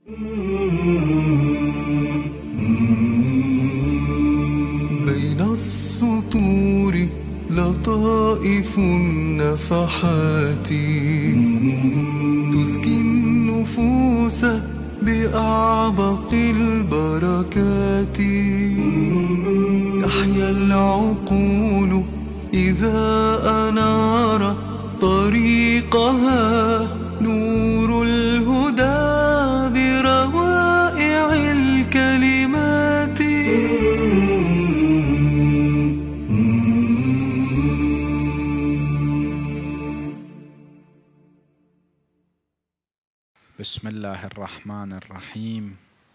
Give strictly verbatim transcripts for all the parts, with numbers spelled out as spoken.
بين السطور لطائف النفحات تزكي النفوس بأعبق البركات. تحيا العقول إذا أنار طريقها نور الهدى بروائع الكلمات. بسم الله الرحمن الرحيم.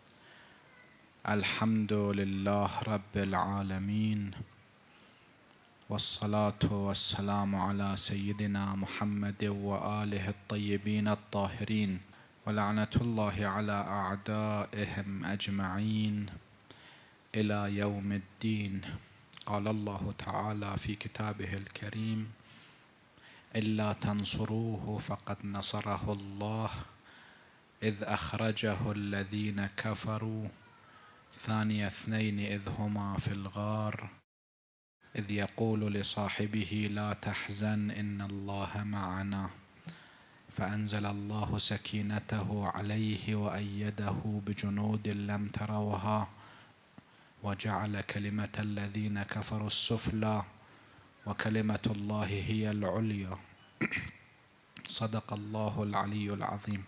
الحمد لله رب العالمين، والصلاة والسلام على سيدنا محمد وآله الطيبين الطاهرين، ولعنة الله على أعدائهم أجمعين إلى يوم الدين. قال الله تعالى في كتابه الكريم: إلا تنصروه فقد نصره الله إذ أخرجه الذين كفروا ثاني اثنين إذ هما في الغار إذ يقول لصاحبه لا تحزن إن الله معنا، فأنزل الله سكينته عليه وأيده بجنود لم تروها وجعل كلمة الذين كفروا السفلى وكلمة الله هي العليا. صدق الله العلي العظيم.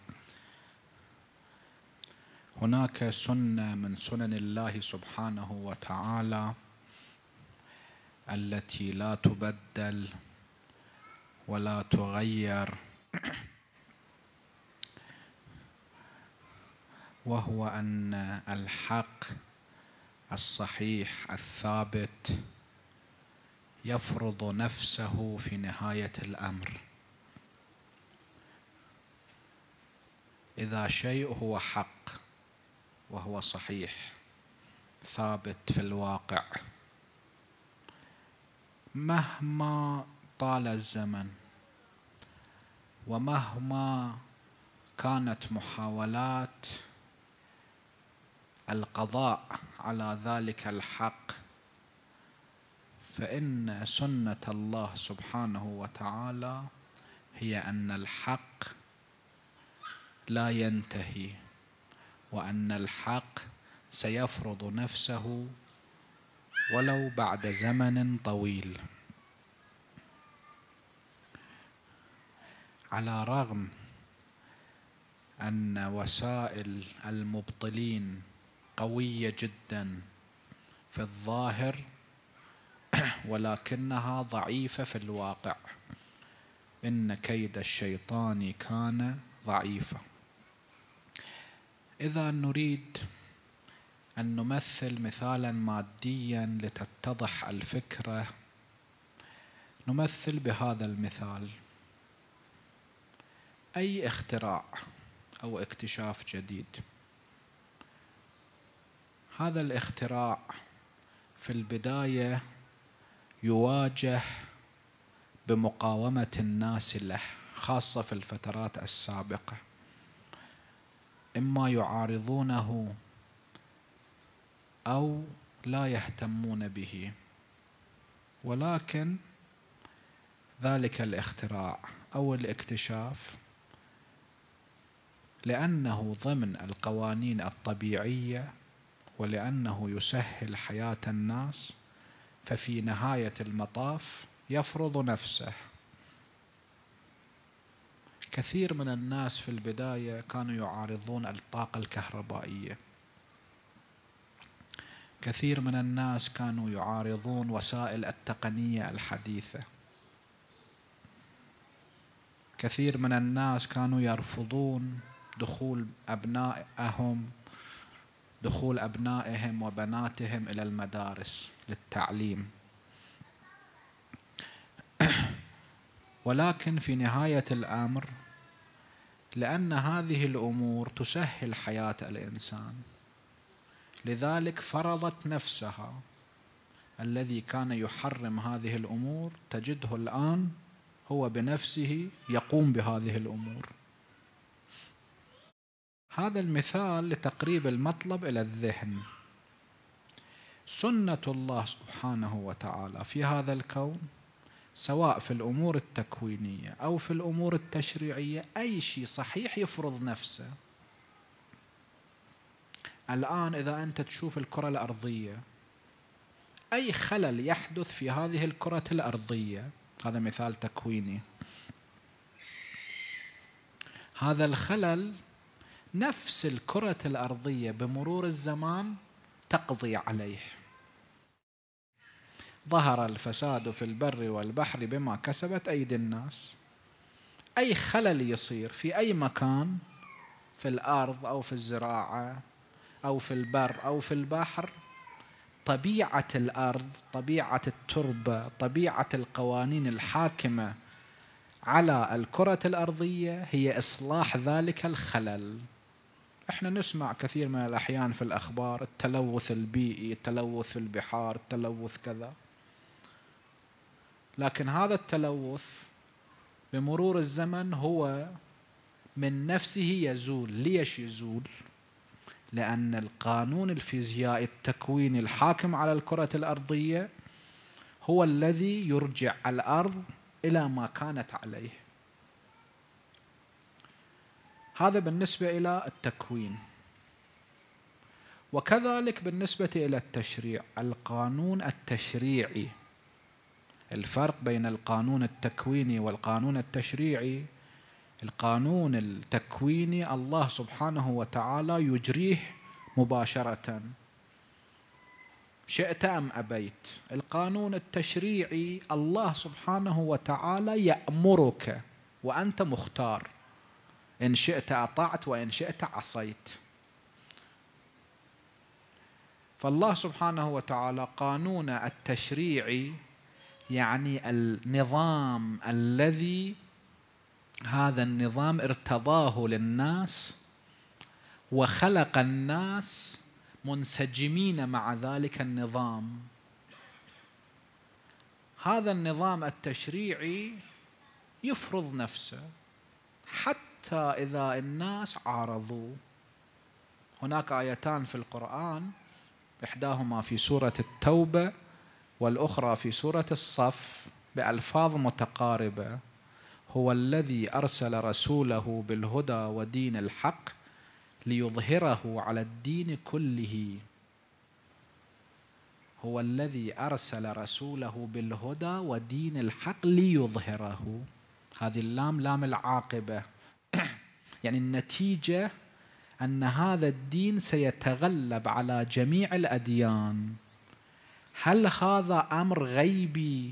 هناك سنة من سنن الله سبحانه وتعالى التي لا تبدل ولا تغير، وهو أن الحق الصحيح الثابت يفرض نفسه في نهاية الأمر. إذا شيء هو حق وهو صحيح ثابت في الواقع، مهما طال الزمن ومهما كانت محاولات القضاء على ذلك الحق، فإن سنة الله سبحانه وتعالى هي أن الحق لا ينتهي، وأن الحق سيفرض نفسه ولو بعد زمن طويل. على رغم أن وسائل المبطلين قوية جدا في الظاهر، ولكنها ضعيفة في الواقع. إن كيد الشيطان كان ضعيفا. إذا نريد أن نمثل مثالا ماديا لتتضح الفكرة، نمثل بهذا المثال: أي اختراع أو اكتشاف جديد، هذا الاختراع في البداية يواجه بمقاومة الناس له، خاصة في الفترات السابقة. إما يعارضونه أو لا يهتمون به، ولكن ذلك الاختراع أو الاكتشاف لأنه ضمن القوانين الطبيعية ولأنه يسهل حياة الناس، ففي نهاية المطاف يفرض نفسه. كثير من الناس في البداية كانوا يعارضون الطاقة الكهربائية، كثير من الناس كانوا يعارضون وسائل التقنية الحديثة، كثير من الناس كانوا يرفضون دخول أبنائهم دخول أبنائهم وبناتهم إلى المدارس للتعليم. ولكن في نهاية الأمر، لأن هذه الأمور تسهل حياة الإنسان، لذلك فرضت نفسها. الذي كان يحرم هذه الأمور تجده الآن هو بنفسه يقوم بهذه الأمور. هذا المثال لتقريب المطلب إلى الذهن. سنة الله سبحانه وتعالى في هذا الكون، سواء في الأمور التكوينية أو في الأمور التشريعية، أي شيء صحيح يفرض نفسه. الآن إذا أنت تشوف الكرة الأرضية، أي خلل يحدث في هذه الكرة الأرضية، هذا مثال تكويني، هذا الخلل نفس الكرة الأرضية بمرور الزمان تقضي عليه. ظهر الفساد في البر والبحر بما كسبت أيدي الناس. أي خلل يصير في أي مكان، في الأرض أو في الزراعة أو في البر أو في البحر، طبيعة الأرض، طبيعة التربة، طبيعة القوانين الحاكمة على الكرة الأرضية هي إصلاح ذلك الخلل. احنا نسمع كثير من الأحيان في الأخبار التلوث البيئي، التلوث في البحار، التلوث كذا، لكن هذا التلوث بمرور الزمن هو من نفسه يزول. ليش يزول؟ لأن القانون الفيزيائي التكويني الحاكم على الكرة الأرضية هو الذي يرجع الأرض إلى ما كانت عليه. هذا بالنسبة إلى التكوين. وكذلك بالنسبة إلى التشريع، القانون التشريعي، الفرق بين القانون التكويني والقانون التشريعي، القانون التكويني الله سبحانه وتعالى يجريه مباشرة شئت أم أبيت. القانون التشريعي الله سبحانه وتعالى يأمرك وأنت مختار، إن شئت أطعت وإن شئت عصيت. فالله سبحانه وتعالى قانون التشريعي يعني النظام الذي هذا النظام ارتضاه للناس وخلق الناس منسجمين مع ذلك النظام. هذا النظام التشريعي يفرض نفسه حتى إذا الناس عارضوا. هناك آيتان في القرآن، إحداهما في سورة التوبة والأخرى في سورة الصف بألفاظ متقاربة: هو الذي أرسل رسوله بالهدى ودين الحق ليظهره على الدين كله. هو الذي أرسل رسوله بالهدى ودين الحق ليظهره. هذه اللام لام العاقبة يعني النتيجة أن هذا الدين سيتغلب على جميع الأديان. هل هذا أمر غيبي؟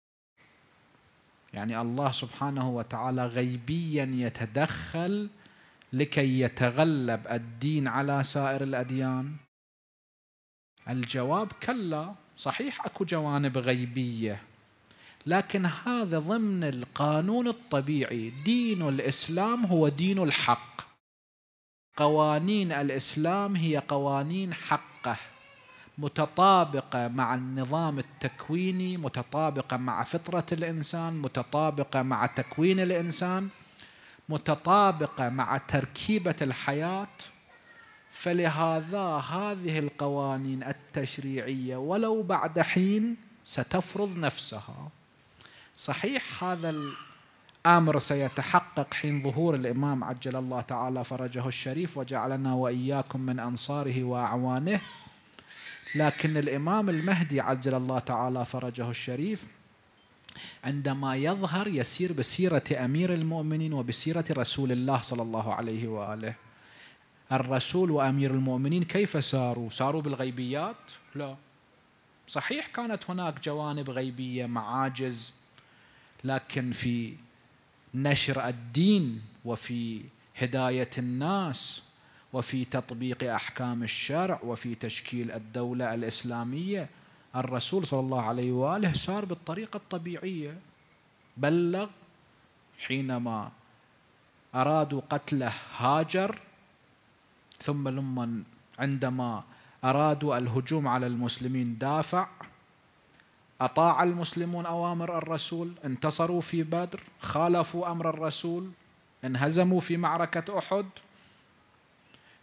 يعني الله سبحانه وتعالى غيبيا يتدخل لكي يتغلب الدين على سائر الأديان؟ الجواب كلا. صحيح أكو جوانب غيبية، لكن هذا ضمن القانون الطبيعي. دين الإسلام هو دين الحق، قوانين الإسلام هي قوانين حقه، متطابقة مع النظام التكويني، متطابقة مع فطرة الإنسان، متطابقة مع تكوين الإنسان، متطابقة مع تركيبة الحياة. فلهذا هذه القوانين التشريعية ولو بعد حين ستفرض نفسها. صحيح هذا الأمر سيتحقق حين ظهور الإمام عجل الله تعالى فرجه الشريف وجعلنا وإياكم من أنصاره وأعوانه، لكن الإمام المهدي عجل الله تعالى فرجه الشريف عندما يظهر يسير بسيرة أمير المؤمنين وبسيرة رسول الله صلى الله عليه وآله. الرسول وأمير المؤمنين كيف ساروا؟ ساروا بالغيبيات؟ لا. صحيح كانت هناك جوانب غيبية، معاجز، لكن في نشر الدين وفي هداية الناس وفي تطبيق أحكام الشرع وفي تشكيل الدولة الإسلامية الرسول صلى الله عليه وآله سار بالطريقة الطبيعية. بلغ حينما أرادوا قتله هاجر، ثم لما عندما أرادوا الهجوم على المسلمين دافع، أطاع المسلمون أوامر الرسول، انتصروا في بدر، خالفوا أمر الرسول، انهزموا في معركة أحد.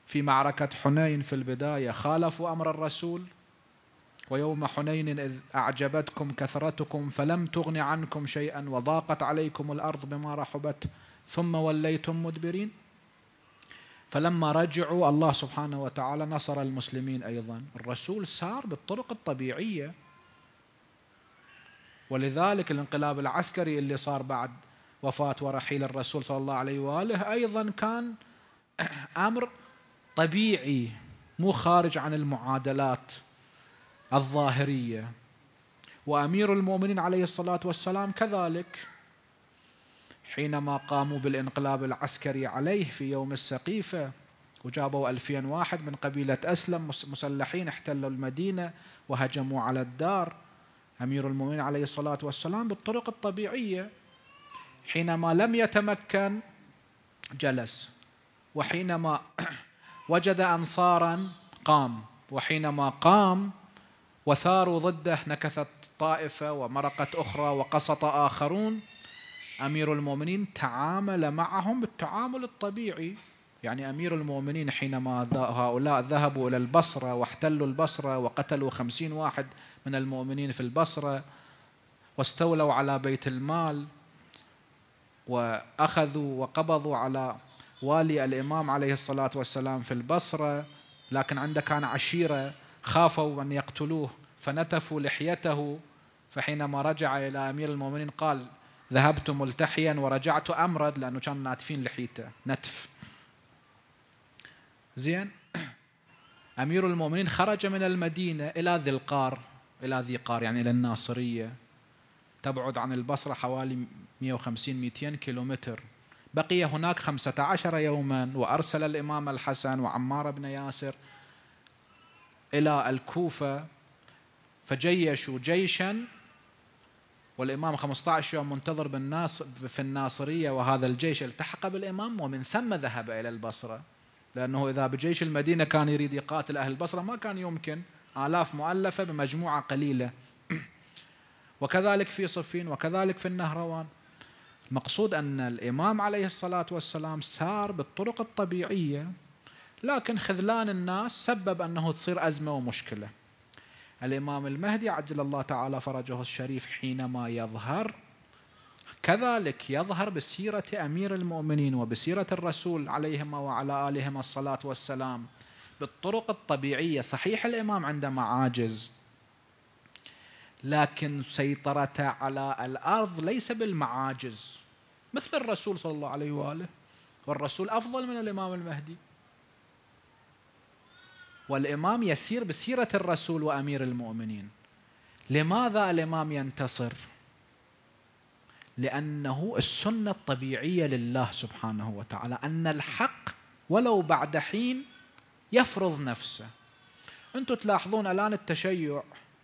في معركة حنين في البداية خالفوا أمر الرسول، ويوم حنين إذ أعجبتكم كثرتكم فلم تغن عنكم شيئا وضاقت عليكم الأرض بما رحبت ثم وليتم مدبرين. فلما رجعوا الله سبحانه وتعالى نصر المسلمين أيضا. الرسول سار بالطرق الطبيعية، ولذلك الانقلاب العسكري اللي صار بعد وفاة ورحيل الرسول صلى الله عليه وآله أيضا كان أمر طبيعي، مو خارج عن المعادلات الظاهرية. وأمير المؤمنين عليه الصلاة والسلام كذلك حينما قاموا بالانقلاب العسكري عليه في يوم السقيفة وجابوا ألفين واحد من قبيلة أسلم مسلحين احتلوا المدينة وهجموا على الدار، أمير المؤمنين عليه الصلاة والسلام بالطرق الطبيعية حينما لم يتمكن جلس، وحينما وجد أنصارا قام، وحينما قام وثاروا ضده نكثت طائفة ومرقت أخرى وقسط آخرون. أمير المؤمنين تعامل معهم بالتعامل الطبيعي. يعني أمير المؤمنين حينما هؤلاء ذهبوا إلى البصرة واحتلوا البصرة وقتلوا خمسين واحد من المؤمنين في البصرة واستولوا على بيت المال وأخذوا وقبضوا على والي الإمام عليه الصلاة والسلام في البصرة، لكن عنده كان عشيرة خافوا أن يقتلوه فنتفوا لحيته، فحينما رجع إلى أمير المؤمنين قال ذهبت ملتحيا ورجعت أمرد، لأنه كان ناتفين لحيته نتف. زين. أمير المؤمنين خرج من المدينة إلى ذي القار، إلى ذي قار يعني إلى الناصرية، تبعد عن البصرة حوالي مئة وخمسين مئتين كيلومتر. بقي هناك خمسة عشر يوما، وأرسل الإمام الحسن وعمار بن ياسر إلى الكوفة فجيشوا جيشا، والإمام خمسة عشر يوم منتظر بالناس في الناصرية، وهذا الجيش التحق بالإمام ومن ثم ذهب إلى البصرة، لأنه إذا بجيش المدينة كان يريد يقاتل أهل البصرة ما كان يمكن، آلاف مؤلفة بمجموعة قليلة. وكذلك في صفين وكذلك في النهروان. المقصود أن الإمام عليه الصلاة والسلام سار بالطرق الطبيعية، لكن خذلان الناس سبب أنه تصير أزمة ومشكلة. الإمام المهدي عجل الله تعالى فرجه الشريف حينما يظهر كذلك يظهر بسيرة أمير المؤمنين وبسيرة الرسول عليهما وعلى آلهما الصلاة والسلام بالطرق الطبيعية. صحيح الإمام عنده معاجز، لكن سيطرته على الأرض ليس بالمعاجز مثل الرسول صلى الله عليه وآله، والرسول أفضل من الإمام المهدي. والإمام يسير بسيرة الرسول وأمير المؤمنين. لماذا الإمام ينتصر؟ لأنه السنة الطبيعية لله سبحانه وتعالى أن الحق ولو بعد حين يفرض نفسه. أنتم تلاحظون الآن التشيع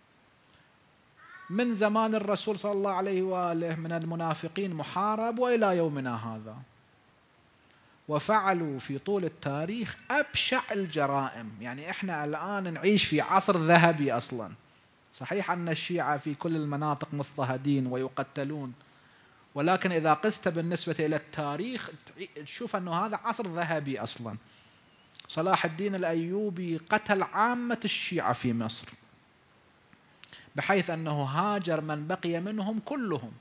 من زمان الرسول صلى الله عليه وآله من المنافقين محارب وإلى يومنا هذا، وفعلوا في طول التاريخ أبشع الجرائم. يعني إحنا الآن نعيش في عصر ذهبي أصلا. صحيح أن الشيعة في كل المناطق مضطهدين ويقتلون، ولكن إذا قست بالنسبة إلى التاريخ تشوف أنه هذا عصر ذهبي أصلا. صلاح الدين الأيوبي قتل عامة الشيعة في مصر، بحيث أنه هاجر من بقي منهم كلهم.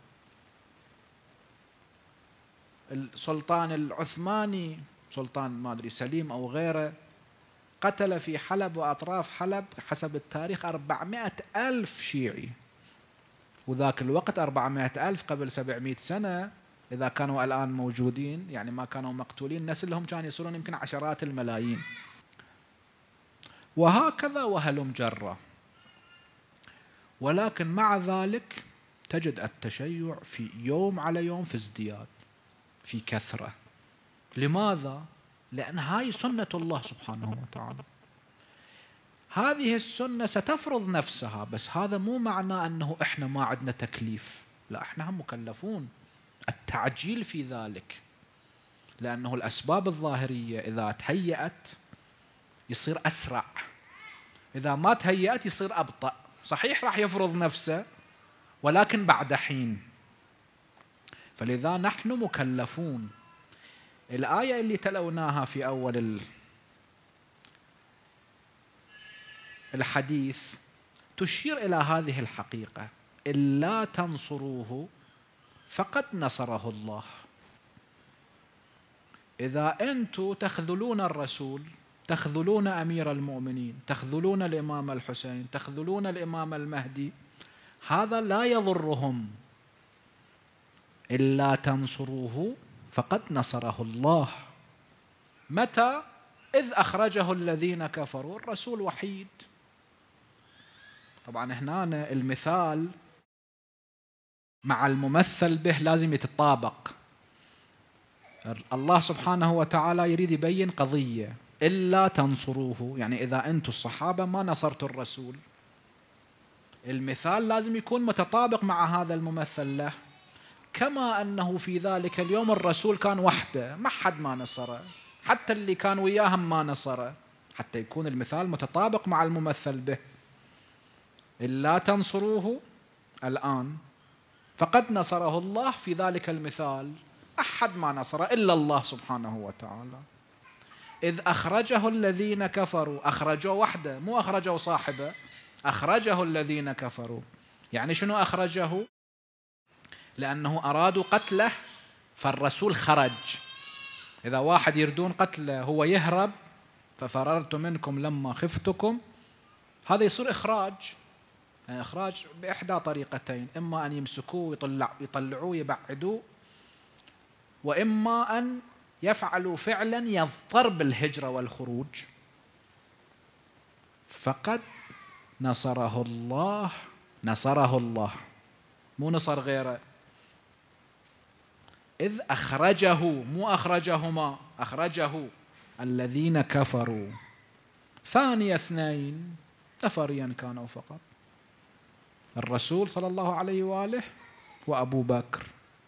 السلطان العثماني سلطان ما أدري سليم أو غيره قتل في حلب وأطراف حلب حسب التاريخ أربعمائة ألف شيعي، وذاك الوقت أربعمائة ألف قبل سبعمائة سنة إذا كانوا الآن موجودين يعني ما كانوا مقتولين، نسلهم كانوا يصيرون يمكن عشرات الملايين. وهكذا وهلم جرة. ولكن مع ذلك تجد التشيع في يوم على يوم في ازدياد، في كثرة. لماذا؟ لأن هاي سنة الله سبحانه وتعالى. هذه السنة ستفرض نفسها، بس هذا مو معناه أنه إحنا ما عندنا تكليف، لا إحنا هم مكلفون. التعجيل في ذلك، لأنه الأسباب الظاهرية إذا تهيأت يصير أسرع، إذا ما تهيأت يصير أبطأ. صحيح راح يفرض نفسه ولكن بعد حين. فلذا نحن مكلفون. الآية اللي تلوناها في أول الحديث تشير إلى هذه الحقيقة: إلا تنصروه فقد نصره الله. إذا أنتم تخذلون الرسول، تخذلون أمير المؤمنين، تخذلون الإمام الحسين، تخذلون الإمام المهدي، هذا لا يضرهم. إلا تنصروه فقد نصره الله. متى؟ إذ أخرجه الذين كفروا. الرسول وحيد. طبعا هنا المثال مع الممثل به لازم يتطابق. الله سبحانه وتعالى يريد يبين قضية: إلا تنصروه، يعني إذا أنتم الصحابة ما نصرتوا الرسول. المثال لازم يكون متطابق مع هذا الممثل له. كما أنه في ذلك اليوم الرسول كان وحده، ما حد ما نصره، حتى اللي كان وياهم ما نصره، حتى يكون المثال متطابق مع الممثل به. إلا تنصروه الآن فقد نصره الله في ذلك المثال، أحد ما نصره إلا الله سبحانه وتعالى. إذ أخرجه الذين كفروا، أخرجوا وحده مو أخرجوا صاحبه، أخرجه الذين كفروا. يعني شنو أخرجه؟ لأنه أرادوا قتله فالرسول خرج. إذا واحد يردون قتله هو يهرب، ففررت منكم لما خفتكم، هذا يصير إخراج. يعني إخراج بإحدى طريقتين: إما أن يمسكوه ويطلع يطلعوه يبعدوه، وإما أن يفعلوا فعلا يضطر بالهجرة والخروج. فقد نصره الله، نصره الله مو نصر غيره. إذ أخرجه مو أخرجهما، أخرجه الذين كفروا ثاني اثنين نفريا كانوا فقط، الرسول صلى الله عليه وآله وأبو بكر.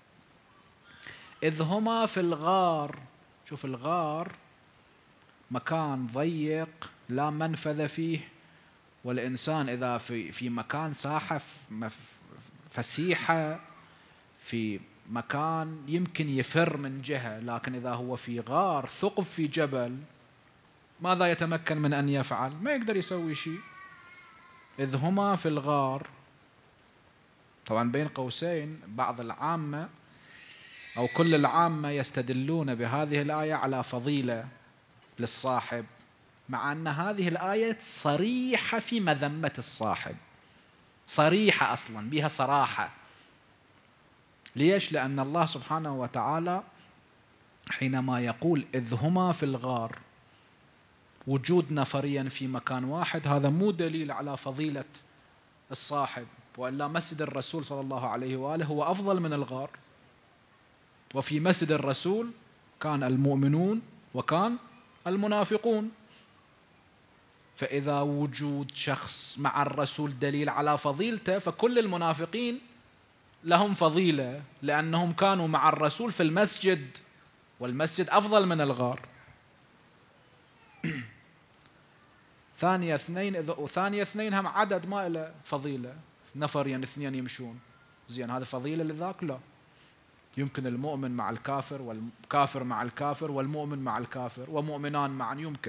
إذ هما في الغار. شوف الغار مكان ضيق لا منفذ فيه، والإنسان إذا في في مكان ساحة فسيحة، في مكان يمكن يفر من جهة، لكن إذا هو في غار ثقب في جبل ماذا يتمكن من أن يفعل؟ ما يقدر يسوي شيء. إذ هما في الغار. طبعا بين قوسين بعض العامة أو كل العامة يستدلون بهذه الآية على فضيلة للصاحب، مع أن هذه الآية صريحة في مذمة الصاحب، صريحة أصلا بها صراحة. ليش؟ لأن الله سبحانه وتعالى حينما يقول إذ هما في الغار، وجود نفريا في مكان واحد، هذا مو دليل على فضيلة الصاحب، وإلا مسجد الرسول صلى الله عليه وآله هو أفضل من الغار. وفي مسجد الرسول كان المؤمنون وكان المنافقون. فإذا وجود شخص مع الرسول دليل على فضيلته، فكل المنافقين لهم فضيلة لأنهم كانوا مع الرسول في المسجد، والمسجد أفضل من الغار. ثانية اثنين، إذا ثانية اثنين هم عدد ما له فضيلة، نفر يعني اثنين يمشون، زين هذا فضيلة لذاك؟ لا. يمكن المؤمن مع الكافر، والكافر مع الكافر، والمؤمن مع الكافر، ومؤمنان معا، يمكن.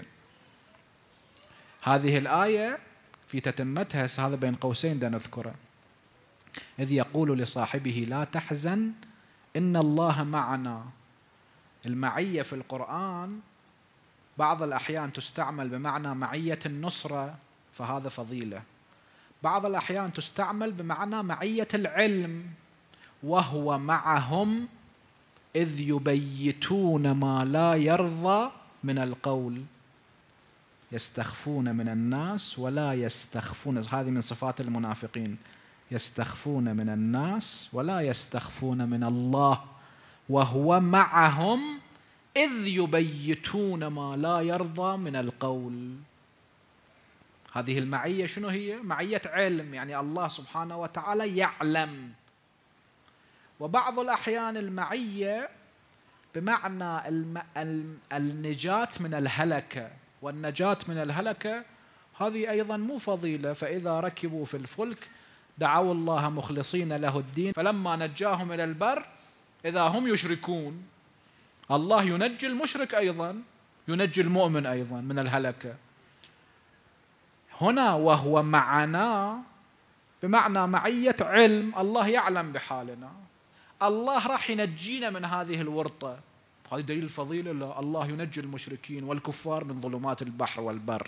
هذه الآية في تتمتها هذا بين قوسين دا نذكره: إذ يقول لصاحبه لا تحزن إن الله معنا. المعية في القرآن بعض الأحيان تستعمل بمعنى معية النصرة، فهذا فضيلة. بعض الأحيان تستعمل بمعنى معية العلم: وهو معهم إذ يبيتون ما لا يرضى من القول يستخفون من الناس ولا يستخفون. هذه من صفات المنافقين: يستخفون من الناس ولا يستخفون من الله، وهو معهم إذ يبيتون ما لا يرضى من القول. هذه المعية شنو هي؟ معية علم، يعني الله سبحانه وتعالى يعلم. وبعض الأحيان المعية بمعنى الم... النجاة من الهلكة، والنجاة من الهلكة هذه أيضا مو فضيلة. فإذا ركبوا في الفلك دعوا الله مخلصين له الدين فلما نجاهم إلى البر إذا هم يشركون. الله ينجي المشرك أيضا، ينجي المؤمن أيضا من الهلكة. هنا وهو معنا بمعنى معية علم، الله يعلم بحالنا، الله راح ينجينا من هذه الورطة. هذا دليل الفضيلة. لا، الله ينجي المشركين والكفار من ظلمات البحر والبر.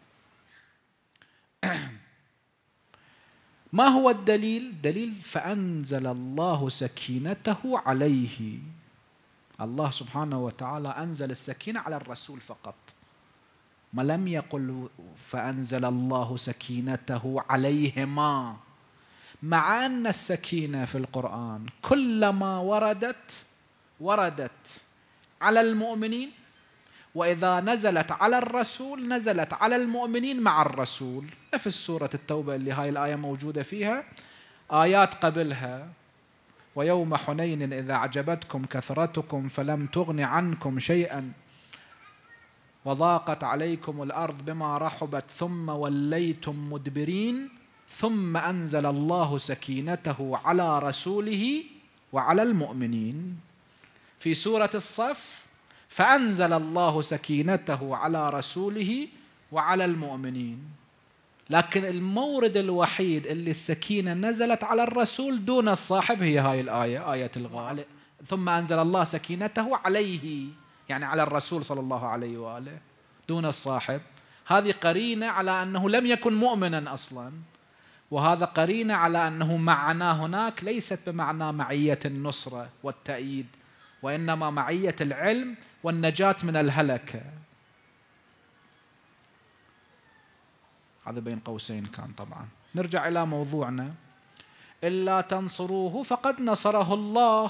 ما هو الدليل؟ دليل فأنزل الله سكينته عليه. الله سبحانه وتعالى أنزل السكينة على الرسول فقط، ما لم يقل فأنزل الله سكينته عليهما، مع أن السكينة في القرآن كلما وردت وردت على المؤمنين، وإذا نزلت على الرسول نزلت على المؤمنين مع الرسول. في سورة التوبة اللي هاي الآية موجودة فيها، آيات قبلها: ويوم حنين إذا أعجبتكم كثرتكم فلم تغن عنكم شيئا وضاقت عليكم الأرض بما رحبت ثم وليتم مدبرين ثم أنزل الله سكينته على رسوله وعلى المؤمنين. في سورة الصف: فأنزل الله سكينته على رسوله وعلى المؤمنين. لكن المورد الوحيد اللي السكينة نزلت على الرسول دون الصاحب هي هاي الآية، آية الغالب: ثم أنزل الله سكينته عليه، يعني على الرسول صلى الله عليه وآله دون الصاحب. هذه قرينة على أنه لم يكن مؤمنا أصلا، وهذا قرينة على أنه معنا هناك ليست بمعنى معية النصرة والتأييد، وإنما معية العلم والنجاة من الهلكة. هذا بين قوسين كان. طبعا نرجع إلى موضوعنا: إلا تنصروه فقد نصره الله.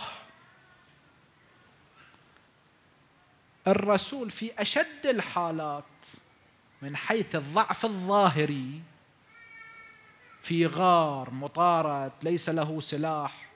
الرسول في أشد الحالات من حيث الضعف الظاهري، في غار مطارد ليس له سلاح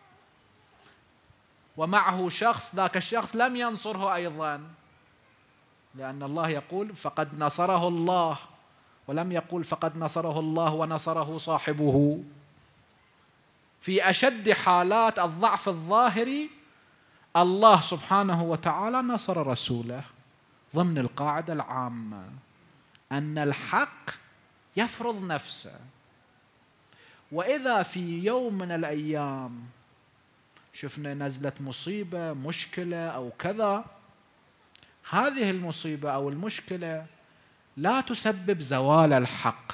ومعه شخص، ذاك الشخص لم ينصره أيضا، لأن الله يقول فقد نصره الله، ولم يقول فقد نصره الله ونصره صاحبه. في أشد حالات الضعف الظاهري الله سبحانه وتعالى نصر رسوله، ضمن القاعدة العامة أن الحق يفرض نفسه. وإذا في يوم من الأيام شفنا نزلت مصيبة مشكلة أو كذا، هذه المصيبة أو المشكلة لا تسبب زوال الحق.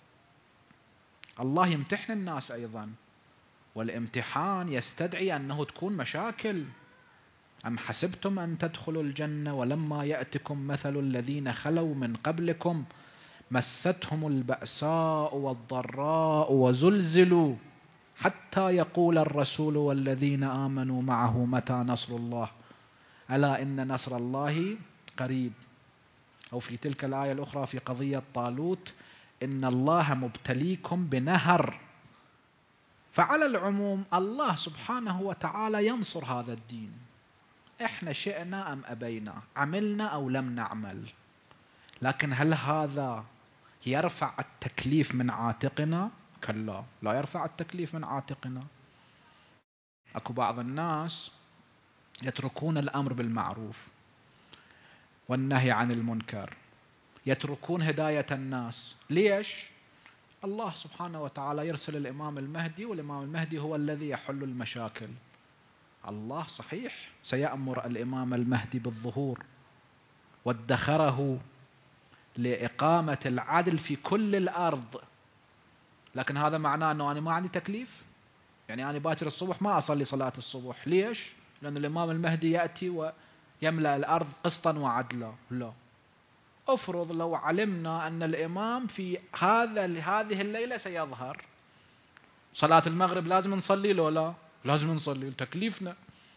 الله يمتحن الناس أيضا، والامتحان يستدعي أنه تكون مشاكل. أم حسبتم أن تدخلوا الجنة ولما يأتكم مثل الذين خلوا من قبلكم مستهم البأساء والضراء وزلزلوا حتى يقول الرسول والذين آمنوا معه متى نصر الله ألا إن نصر الله قريب. أو في تلك الآية الأخرى في قضية طالوت: إن الله مبتليكم بنهر. فعلى العموم الله سبحانه وتعالى ينصر هذا الدين، إحنا شئنا أم أبينا، عملنا أو لم نعمل. لكن هل هذا يرفع التكليف من عاتقنا؟ كلا، لا يرفع التكليف من عاتقنا. أكو بعض الناس يتركون الأمر بالمعروف والنهي عن المنكر، يتركون هداية الناس. ليش؟ الله سبحانه وتعالى يرسل الإمام المهدي، والإمام المهدي هو الذي يحل المشاكل. الله صحيح سيأمر الإمام المهدي بالظهور وادخره لإقامة العدل في كل الأرض، لكن هذا معناه أنه أنا ما عندي تكليف؟ يعني أنا باكر الصبح ما أصلي صلاة الصبح. ليش؟ لأن الإمام المهدي يأتي ويملأ الأرض قسطا وعدلا. لا، أفرض لو علمنا أن الإمام في هذا هذه الليلة سيظهر، صلاة المغرب لازم نصلي له؟ لا، لازم نصلي، تكليفنا.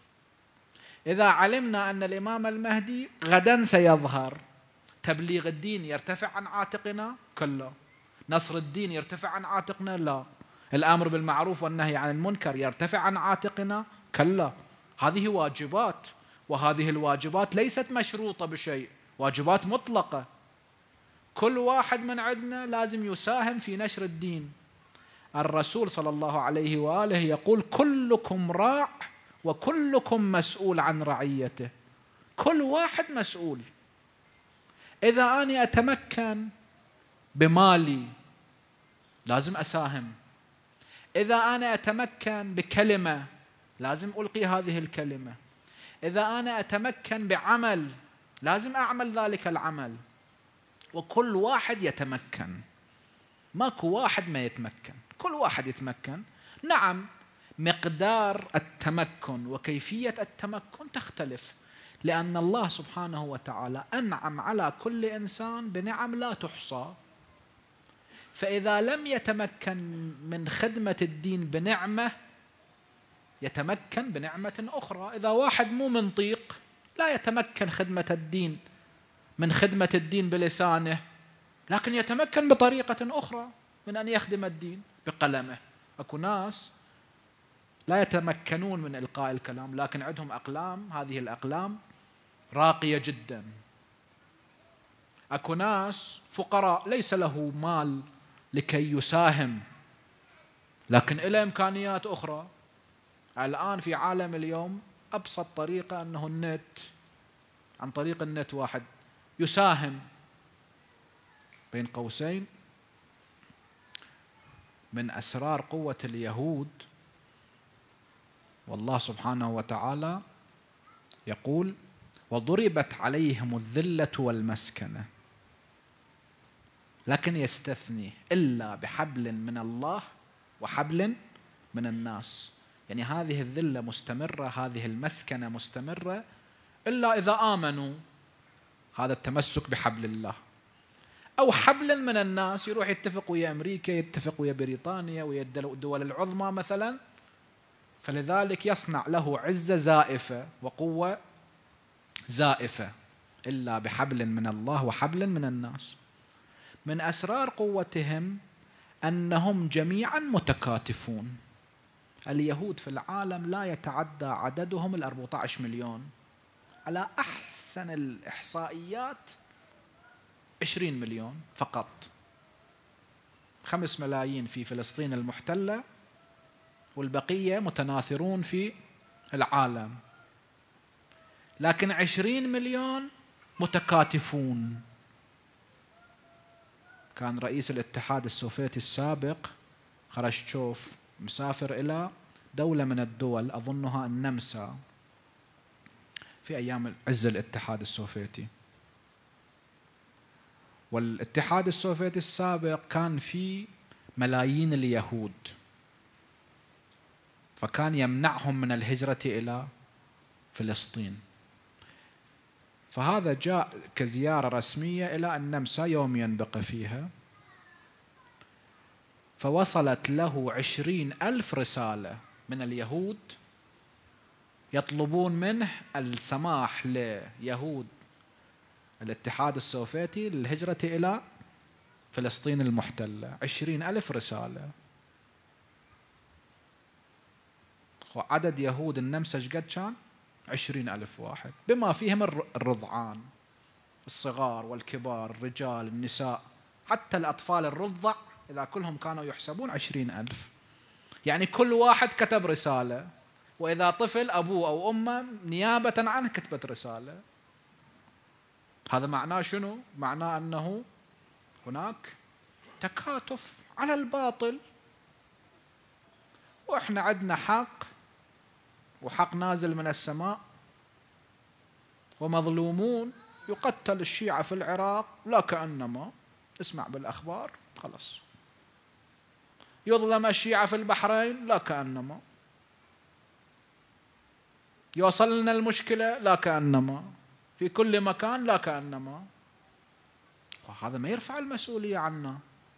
إذا علمنا أن الإمام المهدي غدا سيظهر، تبليغ الدين يرتفع عن عاتقنا؟ كلا. نصر الدين يرتفع عن عاتقنا؟ لا. الأمر بالمعروف والنهي عن المنكر يرتفع عن عاتقنا؟ كلا. هذه واجبات، وهذه الواجبات ليست مشروطة بشيء، واجبات مطلقة. كل واحد من عندنا لازم يساهم في نشر الدين. الرسول صلى الله عليه وآله يقول: كلكم راع وكلكم مسؤول عن رعيته. كل واحد مسؤول. إذا أنا أتمكن بمالي لازم أساهم. إذا أنا أتمكن بكلمة لازم ألقي هذه الكلمة. إذا أنا أتمكن بعمل لازم أعمل ذلك العمل. وكل واحد يتمكن، ماكو واحد ما يتمكن، كل واحد يتمكن. نعم مقدار التمكن وكيفية التمكن تختلف، لأن الله سبحانه وتعالى أنعم على كل إنسان بنعم لا تحصى. فإذا لم يتمكن من خدمة الدين بنعمة يتمكن بنعمة أخرى. إذا واحد مو منطيق لا يتمكن خدمة الدين من خدمة الدين بلسانه، لكن يتمكن بطريقة أخرى من أن يخدم الدين بقلمه. أكو ناس لا يتمكنون من إلقاء الكلام لكن عندهم أقلام، هذه الأقلام راقية جدا. أكو ناس فقراء ليس له مال لكي يساهم لكن له إمكانيات أخرى. الآن في عالم اليوم أبسط طريقة أنه النت، عن طريق النت واحد يساهم. بين قوسين من أسرار قوة اليهود، والله سبحانه وتعالى يقول وضربت عليهم الذلة والمسكنة، لكن يستثني إلا بحبل من الله وحبل من الناس. يعني هذه الذلة مستمرة، هذه المسكنة مستمرة إلا إذا آمنوا، هذا التمسك بحبل الله. أو حبل من الناس، يروح يتفق ويا أمريكا، يتفق ويا بريطانيا ويا الدول العظمى مثلا، فلذلك يصنع له عزة زائفة وقوة زائفة. إلا بحبل من الله وحبل من الناس. من أسرار قوتهم أنهم جميعا متكاتفون. اليهود في العالم لا يتعدى عددهم الأربعة عشر مليون، على أحسن الإحصائيات عشرين مليون فقط. خمس ملايين في فلسطين المحتلة والبقية متناثرون في العالم، لكن عشرين مليون متكاتفون. كان رئيس الاتحاد السوفيتي السابق خرشتشوف مسافر إلى دولة من الدول أظنها النمسا في أيام عز الاتحاد السوفيتي، والاتحاد السوفيتي السابق كان فيه ملايين اليهود، فكان يمنعهم من الهجرة إلى فلسطين. فهذا جاء كزيارة رسمية إلى النمسا يوم ينبقى فيها، فوصلت له عشرين ألف رسالة من اليهود يطلبون منه السماح ليهود الاتحاد السوفيتي للهجرة إلى فلسطين المحتلة. عشرين ألف رسالة. وعدد يهود النمسا قد كان؟ عشرين ألف واحد، بما فيهم الرضعان الصغار والكبار، الرجال النساء، حتى الأطفال الرضع إذا كلهم كانوا يحسبون عشرين ألف. يعني كل واحد كتب رسالة، وإذا طفل أبوه أو أمه نيابة عنه كتبت رسالة. هذا معناه شنو؟ معناه أنه هناك تكاتف على الباطل، وإحنا عندنا حق، وحق نازل من السماء، ومظلومون. يقتل الشيعة في العراق لا كأنما، اسمع بالأخبار خلاص. يظلم الشيعة في البحرين لا كأنما. يوصل لنا المشكلة لا كأنما، في كل مكان لا كأنما. وهذا ما يرفع المسؤولية عنا.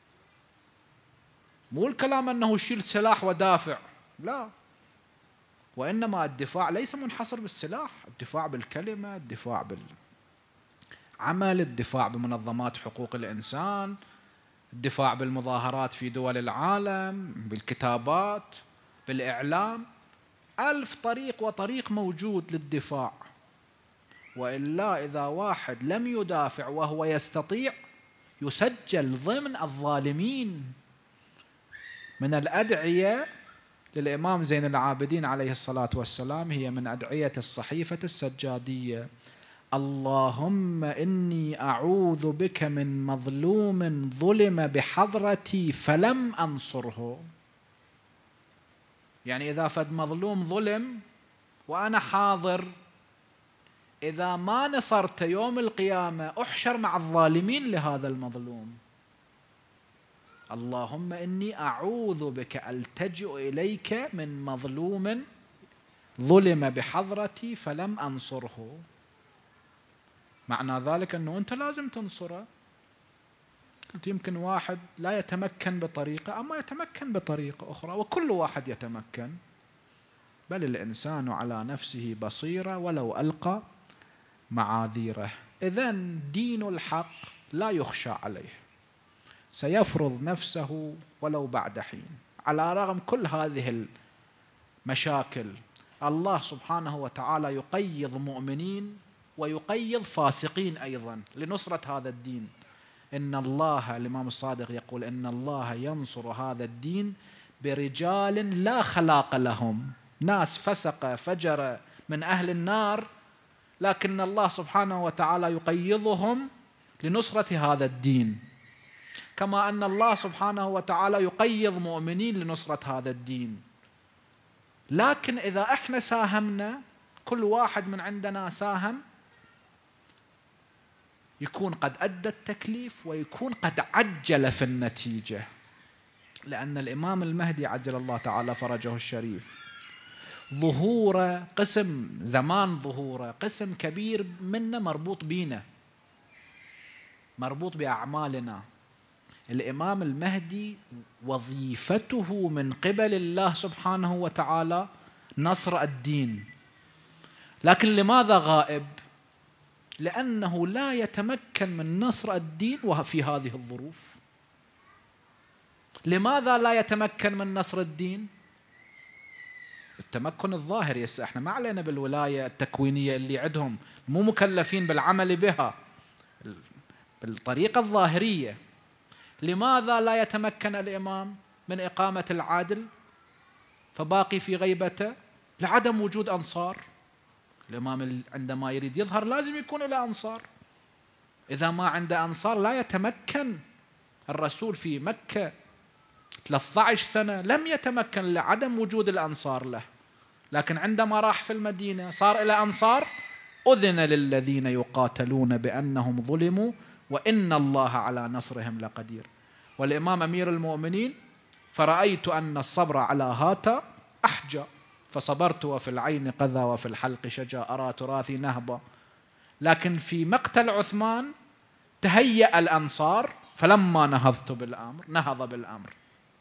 مو الكلام أنه شيل سلاح ودافع، لا، وإنما الدفاع ليس منحصر بالسلاح، الدفاع بالكلمة، الدفاع بالعمل، الدفاع بمنظمات حقوق الإنسان، الدفاع بالمظاهرات في دول العالم، بالكتابات، بالإعلام. ألف طريق وطريق موجود للدفاع. وإلا إذا واحد لم يدافع وهو يستطيع يسجل ضمن الظالمين. من الأدعية للإمام زين العابدين عليه الصلاة والسلام هي من أدعية الصحيفة السجادية: اللهم إني أعوذ بك من مظلوم ظلم بحضرتي فلم أنصره. يعني إذا فد مظلوم ظلم وأنا حاضر، إذا ما نصرت يوم القيامة أحشر مع الظالمين لهذا المظلوم. اللهم إني أعوذ بك ألتجئ إليك من مظلوم ظلم بحضرتي فلم أنصره. معنى ذلك أنه أنت لازم تنصره. قلت يمكن واحد لا يتمكن بطريقة أما يتمكن بطريقة أخرى، وكل واحد يتمكن، بل الإنسان على نفسه بصيرة ولو ألقى معاذيره. إذن دين الحق لا يخشى عليه، سيفرض نفسه ولو بعد حين. على رغم كل هذه المشاكل الله سبحانه وتعالى يقيض مؤمنين ويقيض فاسقين أيضا لنصرة هذا الدين. إن الله، الإمام الصادق يقول إن الله ينصر هذا الدين برجال لا خلاق لهم، ناس فسق فجر من أهل النار، لكن الله سبحانه وتعالى يقيضهم لنصرة هذا الدين، كما أن الله سبحانه وتعالى يقيض مؤمنين لنصرة هذا الدين. لكن إذا إحنا ساهمنا، كل واحد من عندنا ساهم، يكون قد أدى التكليف ويكون قد عجل في النتيجة. لأن الإمام المهدي عجل الله تعالى فرجه الشريف ظهوره، قسم زمان ظهوره قسم كبير منا مربوط بينا، مربوط بأعمالنا. الإمام المهدي وظيفته من قبل الله سبحانه وتعالى نصر الدين، لكن لماذا غائب؟ لأنه لا يتمكن من نصر الدين وفي هذه الظروف. لماذا لا يتمكن من نصر الدين؟ التمكن الظاهري. احنا ما علينا بالولاية التكوينية اللي عندهم، مو مكلفين بالعمل بها بالطريقة الظاهرية. لماذا لا يتمكن الإمام من إقامة العدل فباقي في غيبته؟ لعدم وجود أنصار. الإمام عندما يريد يظهر لازم يكون له أنصار. إذا ما عنده أنصار لا يتمكن. الرسول في مكة ثلاثة عشر سنة لم يتمكن لعدم وجود الأنصار له، لكن عندما راح في المدينة صار إلى أنصار. أذن للذين يقاتلون بأنهم ظلموا وإن الله على نصرهم لقدير. والإمام أمير المؤمنين فرأيت أن الصبر على هاتا أحجى فصبرت وفي العين قذى وفي الحلق شجا أرى تراثي نهضة. لكن في مقتل عثمان تهيأ الأنصار فلما نهضت بالأمر نهض بالأمر.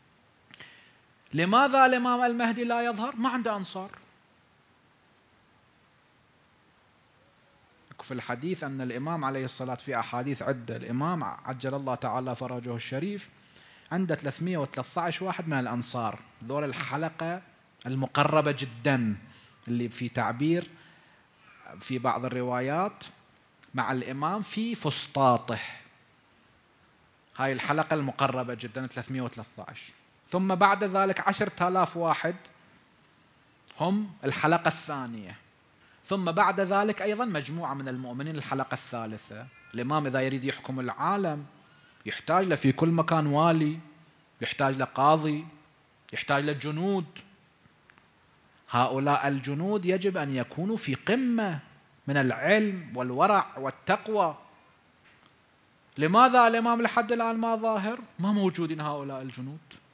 لماذا الإمام المهدي لا يظهر؟ ما عنده أنصار. في الحديث أن الإمام عليه الصلاة في أحاديث عدة، الإمام عجل الله تعالى فرجه الشريف عنده ثلاثمئة وثلاثة عشر واحد من الأنصار، ذول الحلقة المقربة جدا اللي في تعبير في بعض الروايات مع الإمام في فسطاطه، هاي الحلقة المقربة جدا ثلاثمئة وثلاثة عشر. ثم بعد ذلك عشرة آلاف واحد هم الحلقة الثانية. ثم بعد ذلك أيضا مجموعة من المؤمنين الحلقة الثالثة. الإمام إذا يريد يحكم العالم يحتاج له في كل مكان والي، يحتاج له قاضي، يحتاج له جنود. هؤلاء الجنود يجب أن يكونوا في قمة من العلم والورع والتقوى. لماذا الإمام لحد الآن ما ظاهر؟ ما موجودين هؤلاء الجنود.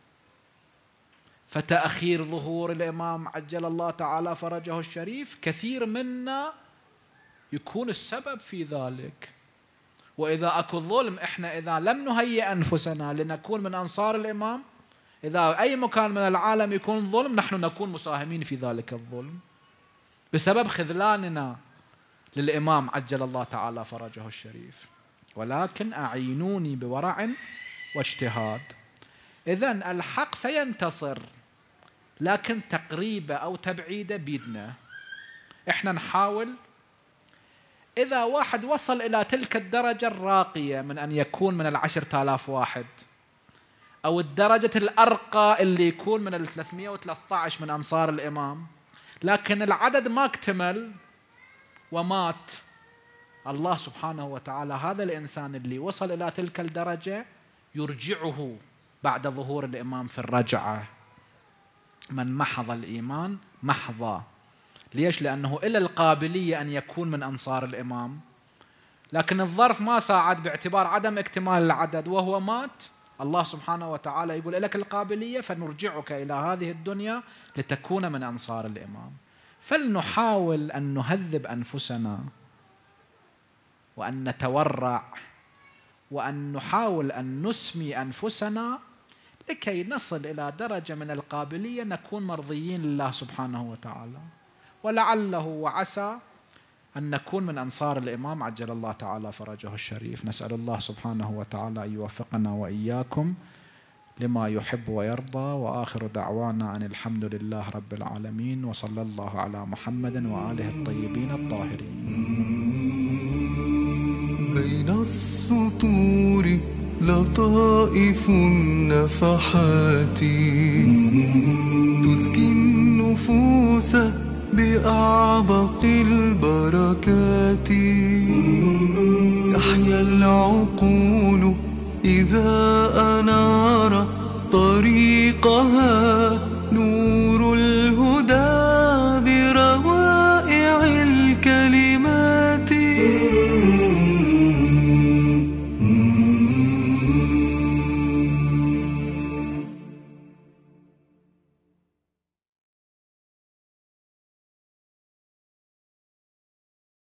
فتأخير ظهور الإمام عجل الله تعالى فرجه الشريف كثير منا يكون السبب في ذلك. وإذا أكو ظلم، إحنا إذا لم نهيئ أنفسنا لنكون من أنصار الإمام، إذا أي مكان من العالم يكون ظلم نحن نكون مساهمين في ذلك الظلم بسبب خذلاننا للإمام عجل الله تعالى فرجه الشريف. ولكن أعينوني بورع واجتهاد. إذن الحق سينتصر، لكن تقريبه أو تبعيده بيدنا. إحنا نحاول. إذا واحد وصل إلى تلك الدرجة الراقية من أن يكون من العشرة آلاف واحد، أو الدرجة الأرقى اللي يكون من الثلاثمئة وثلاثة عشر من أنصار الإمام، لكن العدد ما اكتمل ومات، الله سبحانه وتعالى هذا الإنسان اللي وصل إلى تلك الدرجة يرجعه بعد ظهور الإمام في الرجعة. من محض الإيمان محضا. ليش؟ لأنه إلى القابلية أن يكون من أنصار الإمام، لكن الظرف ما ساعد باعتبار عدم اكتمال العدد وهو مات. الله سبحانه وتعالى يقول لك القابلية فنرجعك إلى هذه الدنيا لتكون من أنصار الإمام. فلنحاول أن نهذب أنفسنا وأن نتورع وأن نحاول أن نسمي أنفسنا لكي نصل إلى درجة من القابلية نكون مرضيين لله سبحانه وتعالى، ولعله وعسى أن نكون من أنصار الإمام عجل الله تعالى فرجه الشريف. نسأل الله سبحانه وتعالى أن يوفقنا وإياكم لما يحب ويرضى، وآخر دعوانا أن الحمد لله رب العالمين، وصلى الله على محمد وآله الطيبين الطاهرين. بين السطور لطائف النفحات تزكي النفوس بأعبق البركات، تحيا العقول إذا